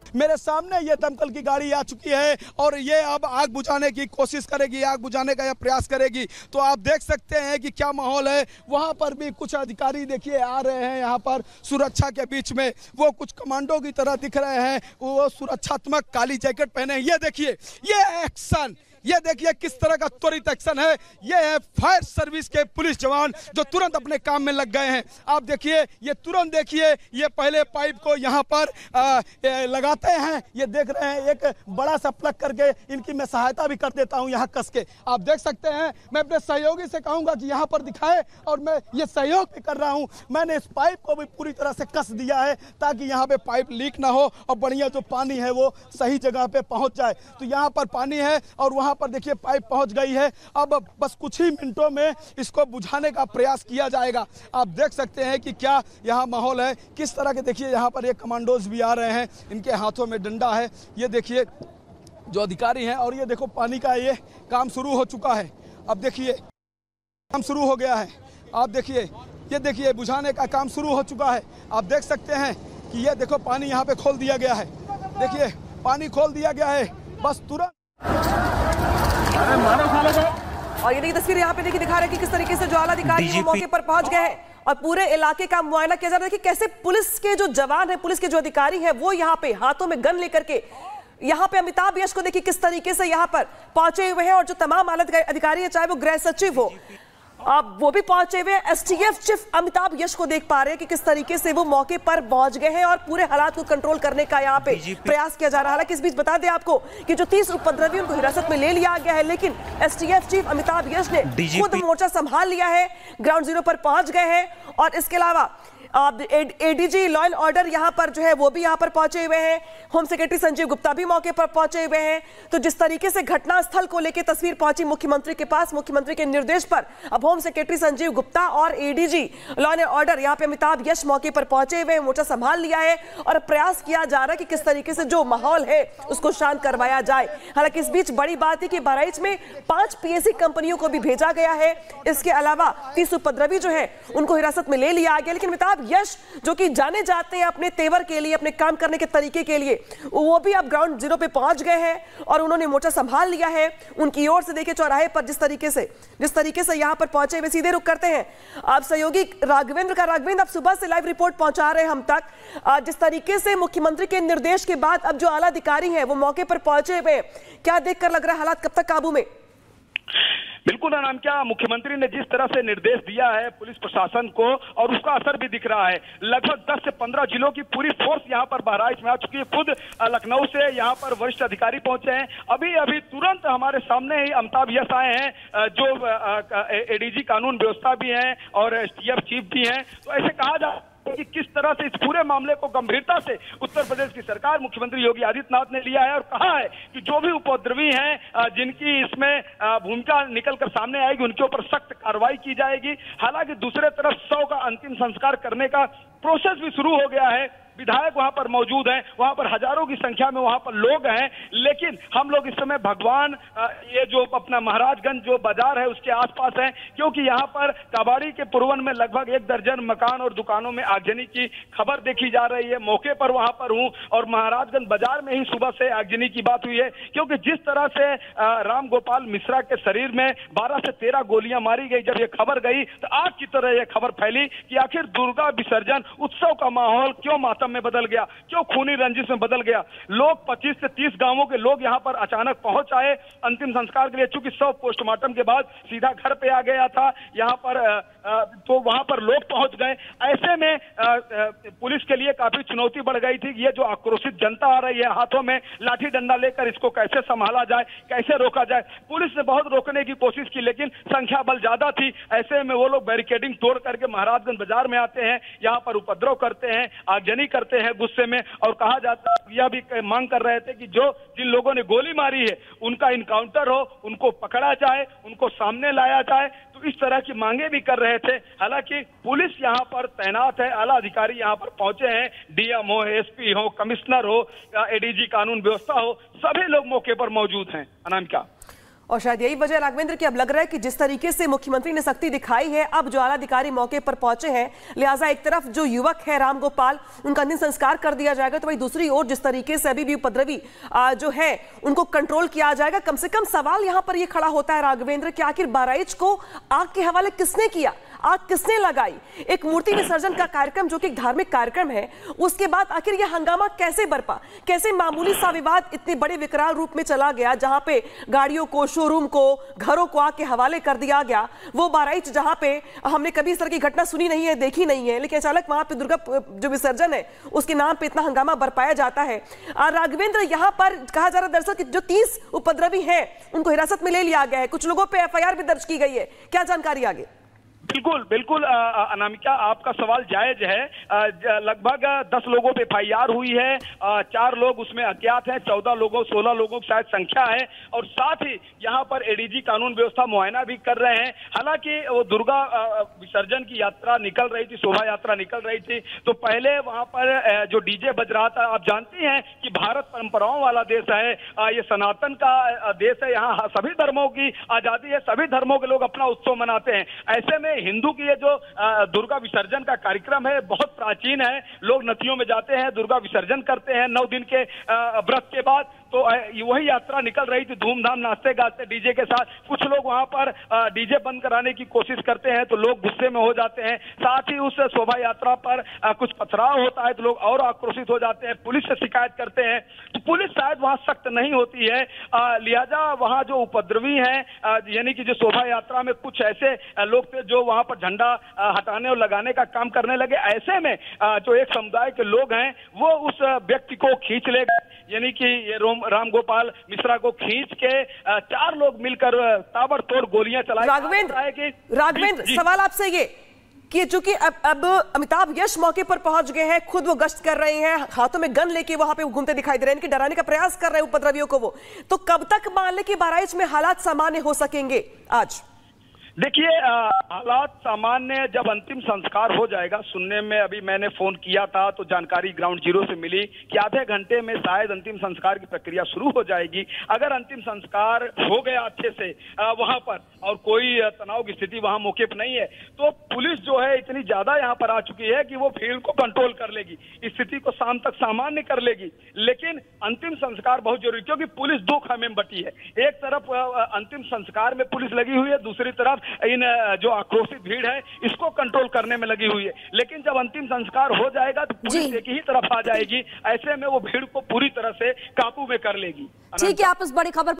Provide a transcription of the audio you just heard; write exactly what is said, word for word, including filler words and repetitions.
मेरे सामने ये दमकल की गाड़ी आ चुकी है और ये अब आग बुझाने की कोशिश करेगी, आग बुझाने का यह प्रयास करेगी। तो आप देख सकते हैं कि क्या माहौल है। वहाँ पर भी कुछ अधिकारी देखिए आ रहे हैं, यहाँ पर सुरक्षा के बीच में वो कुछ कमांडो की तरह दिख रहे हैं, वो सुरक्षात्मक काली जैकेट पहने। ये देखिए ये एक्शन, ये देखिए किस तरह का त्वरित एक्शन है। ये है फायर सर्विस के पुलिस जवान जो तुरंत अपने काम में लग गए हैं। आप देखिए ये तुरंत देखिए ये पहले पाइप को यहाँ पर आ, लगाते हैं। ये देख रहे हैं एक बड़ा सा प्लग करके इनकी मैं सहायता भी कर देता हूँ यहाँ कस के। आप देख सकते हैं, मैं अपने सहयोगी से कहूँगा कि यहाँ पर दिखाए और मैं ये सहयोग भी कर रहा हूँ। मैंने इस पाइप को भी पूरी तरह से कस दिया है ताकि यहाँ पे पाइप लीक ना हो और बढ़िया जो पानी है वो सही जगह पे पहुँच जाए। तो यहाँ पर पानी है और वहाँ पर देखिए पाइप पहुंच गई है। अब बस कुछ ही मिनटों में इसको बुझाने का प्रयास किया जाएगा। आप देख सकते हैं कि क्या यहाँ माहौल है, किस तरह के। देखिए यहाँ पर एक कमांडोज भी आ रहे हैं, इनके हाथों में डंडा है। ये देखिए जो अधिकारी हैं और ये देखो पानी का ये काम शुरू हो चुका है। अब देखिए काम शुरू हो गया है। आप देखिए ये देखिए बुझाने का काम शुरू हो चुका है। आप देख सकते हैं कि ये देखो पानी यहाँ पे खोल दिया गया है। देखिए पानी खोल दिया गया है बस तुरंत। और ये तस्वीर यहाँ पे देखिए दिखा रहे हैं कि किस तरीके से जो आला अधिकारी मौके पर पहुंच गए हैं और पूरे इलाके का मुआयना किया जा रहा है। देखिए कैसे पुलिस के जो जवान है, पुलिस के जो अधिकारी हैं, वो यहाँ पे हाथों में गन लेकर के यहाँ पे अमिताभ यश को देखिए किस तरीके से यहाँ पर पहुंचे हुए हैं। और जो तमाम आला अधिकारी है, चाहे वो गृह सचिव हो, अब वो भी पहुंचे हुए हैं। एसटीएफ चीफ अमिताभ यश को देख पा रहे हैं कि किस तरीके से वो मौके पर पहुंच गए हैं और पूरे हालात को कंट्रोल करने का यहाँ पे प्रयास किया जा रहा है। हालांकि इस बीच बता दें आपको कि जो तीस उपद्रवी उनको हिरासत में ले लिया गया है, लेकिन एसटीएफ चीफ अमिताभ यश ने खुद मोर्चा संभाल लिया है, ग्राउंड जीरो पर पहुंच गए हैं। और इसके अलावा एडीजी लॉ एंड ऑर्डर यहाँ पर जो है वो भी यहाँ पर पहुंचे हुए हैं। होम सेक्रेटरी संजीव गुप्ता भी मौके पर पहुंचे हुए हैं। तो जिस तरीके से घटनास्थल को लेकर तस्वीर पहुंची मुख्यमंत्री के पास, मुख्यमंत्री के निर्देश पर अब होम सेक्रेटरी संजीव गुप्ता और एडीजी लॉ एंड ऑर्डर यहाँ पे अमिताभ यश मौके पर पहुंचे हुए हैं, मोर्चा संभाल लिया है और प्रयास किया जा रहा है कि किस तरीके से जो माहौल है उसको शांत करवाया जाए। हालांकि इस बीच बड़ी बात है कि बहराइच में पांच पीएससी कंपनियों को भी भेजा गया है। इसके अलावा तीस उपद्रवी जो है उनको हिरासत में ले लिया गया। लेकिन अमिताभ यश जो कि जाने जाते हैं अपने तेवर के लिए, अपने काम करने के तरीके के लिए, वो भी अब ग्राउंड जीरो पे पहुंच गए हैं और उन्होंने मोर्चा संभाल लिया है। उनकी ओर से देखिए चौराहे पर जिस तरीके से जिस तरीके से यहां पर पहुंचे हुए, सीधे रुक करते हैं आप सहयोगी राघवेंद्र का। राघवेंद्र, अब सुबह से लाइव रिपोर्ट पहुंचा रहे हैं हम तक। जिस तरीके से मुख्यमंत्री के निर्देश के बाद अब जो आला अधिकारी हैं वो मौके पर पहुंचे हुए, क्या देखकर लग रहा है हालात कब तक काबू में? बिल्कुल नाम क्या, मुख्यमंत्री ने जिस तरह से निर्देश दिया है पुलिस प्रशासन को और उसका असर भी दिख रहा है। लगभग दस से पंद्रह जिलों की पूरी फोर्स यहां पर बहराइच में आ चुकी है। खुद लखनऊ से यहां पर वरिष्ठ अधिकारी पहुंचे हैं। अभी अभी तुरंत हमारे सामने ही अमिताभ यश आए हैं, जो एडीजी कानून व्यवस्था भी हैं और एसटीएफ चीफ भी हैं। तो ऐसे कहा जा कि किस तरह से इस पूरे मामले को गंभीरता से उत्तर प्रदेश की सरकार, मुख्यमंत्री योगी आदित्यनाथ ने लिया है और कहा है कि जो भी उपद्रवी हैं, जिनकी इसमें भूमिका निकलकर सामने आएगी, उनके ऊपर सख्त कार्रवाई की जाएगी। हालांकि दूसरे तरफ शव का अंतिम संस्कार करने का प्रोसेस भी शुरू हो गया है। विधायक वहां पर मौजूद हैं, वहां पर हजारों की संख्या में वहां पर लोग हैं। लेकिन हम लोग इस समय भगवान ये जो अपना महाराजगंज जो बाजार है उसके आसपास हैं, क्योंकि यहाँ पर कबाड़ी के पुरवन में लगभग एक दर्जन मकान और दुकानों में आगजनी की खबर देखी जा रही है। मौके पर वहां पर हूं और महाराजगंज बाजार में ही सुबह से आगजनी की बात हुई है, क्योंकि जिस तरह से राम गोपाल मिश्रा के शरीर में बारह से तेरह गोलियां मारी गई, जब ये खबर गई तो आग की तरह यह खबर फैली कि आखिर दुर्गा विसर्जन उत्सव का माहौल क्यों मातम में बदल गया, क्यों खूनी रंजिश में बदल गया। लोग पच्चीस से तीस गांवों के लोग यहां पर अचानक पहुंच आए अंतिम संस्कार के लिए। चूंकि सब पोस्टमार्टम के बाद सीधा घर पे आ गया था यहां पर, तो वहां पर लोग पहुंच गए। ऐसे में पुलिस के लिए काफी चुनौती बढ़ गई थी। ये जो आक्रोशित जनता आ रही है हाथों में लाठी डंडा लेकर, इसको कैसे संभाला जाए, कैसे रोका जाए। पुलिस ने बहुत रोकने की कोशिश की, लेकिन संख्या बल ज्यादा थी। ऐसे में वो लोग बैरिकेडिंग तोड़ करके महाराजगंज बाजार में आते हैं, यहाँ पर उपद्रव करते हैं, आगजनी करते हैं गुस्से में। और कहा जाता है, यह भी मांग कर रहे थे कि जो जिन लोगों ने गोली मारी है उनका इनकाउंटर हो, उनको पकड़ा जाए, उनको सामने लाया जाए। तो इस तरह की मांगे भी कर रहे थे। हालांकि पुलिस यहाँ पर तैनात है, आला अधिकारी यहाँ पर पहुंचे हैं, डीएम हो, एसपी हो, कमिश्नर हो, एडीजी कानून व्यवस्था हो, सभी लोग मौके पर मौजूद हैं। अनामिका। और शायद यही वजह राघवेंद्र की अब लग रहा है कि जिस तरीके से मुख्यमंत्री ने सख्ती दिखाई है, अब जो आला अधिकारी मौके पर पहुंचे हैं, लिहाजा एक तरफ जो युवक है राम गोपाल, उनका अंतिम संस्कार कर दिया जाएगा, तो वही दूसरी ओर जिस तरीके से अभी भी उपद्रवी जो है उनको कंट्रोल किया जाएगा। कम से कम सवाल यहां पर यह खड़ा होता है राघवेंद्र कि आखिर बहराइच को आग के हवाले किसने किया, आग किसने लगाई? एक मूर्ति विसर्जन का कार्यक्रम जो कि एक धार्मिक कार्यक्रम है, उसके बाद आखिर यह हंगामा कैसे बरपा? कैसे मामूली सा विवाद इतने बड़े विकराल रूप में चला गया, जहां पे गाड़ियों को, शोरूम को, घरों को आग के हवाले कर दिया गया? वो बहराइच जहां पे हमने कभी इस तरह की घटना सुनी नहीं है, देखी नहीं है, लेकिन अचानक वहां पे दुर्गा जो विसर्जन है उसके नाम पे इतना हंगामा बरपाया जाता है। राघवेंद्र, यहां पर कहा जा रहा है दरअसल कि जो तीस उपद्रवी हैं उनको हिरासत में ले लिया गया है, कुछ लोगों पे एफ आई आर भी दर्ज की गई है, क्या जानकारी आगे? बिल्कुल बिल्कुल अनामिका, आपका सवाल जायज है। लगभग दस लोगों पे एफ आई आर हुई है, चार लोग उसमें अज्ञात हैं, चौदह लोगों सोलह लोगों की शायद संख्या है, और साथ ही यहाँ पर ए डी जी कानून व्यवस्था मुआयना भी कर रहे हैं। हालांकि वो दुर्गा विसर्जन की यात्रा निकल रही थी, शोभा यात्रा निकल रही थी, तो पहले वहां पर जो डीजे बज रहा था, आप जानते हैं कि भारत परंपराओं वाला देश है, ये सनातन का देश है, यहाँ सभी धर्मों की आजादी है, सभी धर्मों के लोग अपना उत्सव मनाते हैं। ऐसे में हिंदू की ये जो दुर्गा विसर्जन का कार्यक्रम है बहुत प्राचीन है। लोग नदियों में जाते हैं, दुर्गा विसर्जन करते हैं नौ दिन के व्रत के बाद, तो वही यात्रा निकल रही थी धूमधाम, नाचते गाते डीजे के साथ। कुछ लोग वहां पर डीजे बंद कराने की कोशिश करते हैं तो लोग गुस्से में हो जाते हैं, साथ ही उस शोभा यात्रा पर कुछ पथराव होता है तो लोग और आक्रोशित हो जाते हैं, पुलिस से शिकायत करते हैं, तो पुलिस शायद वहां सख्त नहीं होती है। लिहाजा वहां जो उपद्रवी हैं, यानी कि जो शोभा यात्रा में कुछ ऐसे लोग थे जो वहां पर झंडा हटाने और लगाने का काम करने लगे, ऐसे में जो एक समुदाय के लोग हैं वो उस व्यक्ति को खींच ले गए, यानी कि ये राम गोपाल मिश्रा को खींच के चार लोग मिलकर ताबड़तोड़ गोलियां चलाई। राघवेंद्र, राघवेंद्र सवाल आपसे ये कि चूंकि अब अब अमिताभ यश मौके पर पहुंच गए हैं, खुद वो गश्त कर रहे हैं, हाथों में गन लेके वहां पे घूमते दिखाई दे रहे हैं, इनके डराने का प्रयास कर रहे हैं उपद्रवियों को वो, तो कब तक मान ले कि बहराइच में हालात सामान्य हो सकेंगे? आज देखिए, हालात सामान्य जब अंतिम संस्कार हो जाएगा। सुनने में अभी मैंने फोन किया था तो जानकारी ग्राउंड जीरो से मिली कि आधे घंटे में शायद अंतिम संस्कार की प्रक्रिया शुरू हो जाएगी। अगर अंतिम संस्कार हो गया अच्छे से वहां पर और कोई तनाव की स्थिति वहां मौके पर नहीं है, तो पुलिस जो है इतनी ज्यादा यहां पर आ चुकी है कि वो भीड़ को कंट्रोल कर लेगी, स्थिति को शाम तक सामान्य कर लेगी। लेकिन अंतिम संस्कार बहुत जरूरी, क्योंकि पुलिस दो खामे में बटी है। एक तरफ अंतिम संस्कार में पुलिस लगी हुई है, दूसरी तरफ इन जो आक्रोशित भीड़ है इसको कंट्रोल करने में लगी हुई है। लेकिन जब अंतिम संस्कार हो जाएगा तो पुलिस एक ही तरफ आ जाएगी, ऐसे में वो भीड़ को पूरी तरह से काबू में कर लेगी। ठीक है, आप इस बड़ी खबर